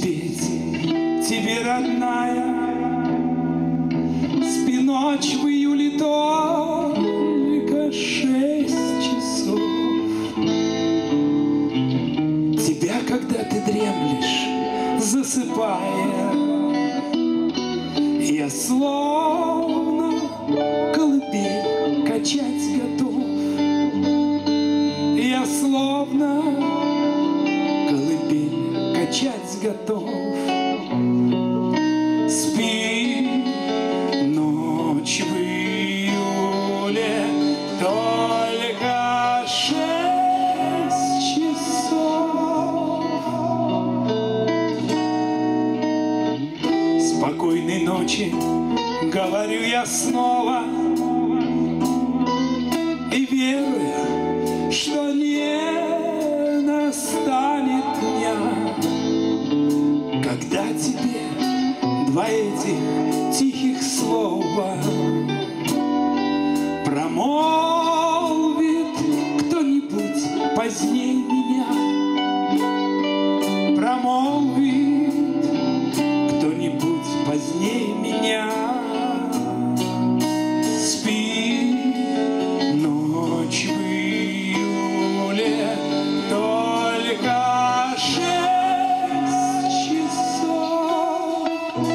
спеть тебе, родная. Спи ночь в июле только 6 часов. Тебя, когда ты дремлешь, засыпая, я словно колыбель качать готов. Я словно колыбель качать готов. Спи ночь в июле только 6 часов. Спокойной ночи, говорю я снова, и верую, что не настанет дня, когда тебе два этих тихих слова промолвит кто-нибудь позднее меня. Промолвит кто-нибудь позднее меня. Спи ночь в июле только 6 часов.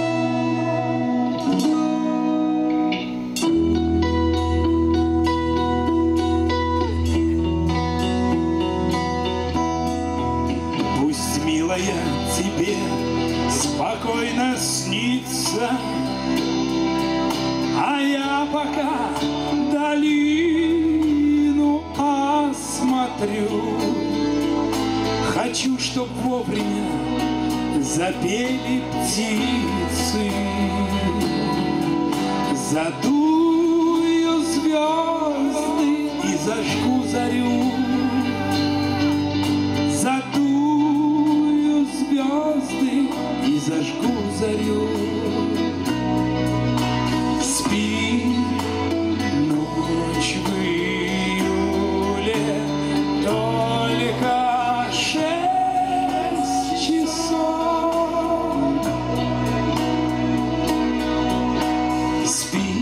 Пусть, милая, тебе спокойно снится, а я пока долину осмотрю. Хочу, чтоб вовремя запели птицы. Задую звезды и зажгу зарю. Задую звезды и зажгу зарю. Спи ночь в июле только 6 часов. Спи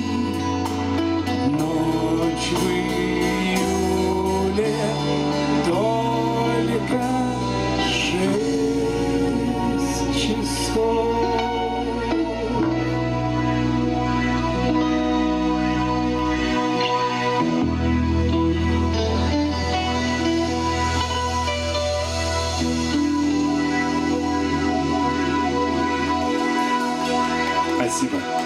ночь в июле только 6 часов. Спасибо.